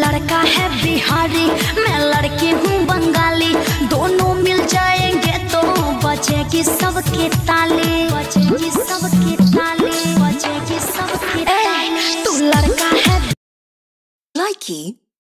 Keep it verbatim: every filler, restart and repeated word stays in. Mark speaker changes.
Speaker 1: लड़का है बिहारी, मैं लड़की हूँ बंगाली, दोनों मिल जाएंगे तो बजेगी सबकी ताली, बजेगी सबकी ताली, बजेगी सबकी ताली। तू लड़का है
Speaker 2: Likey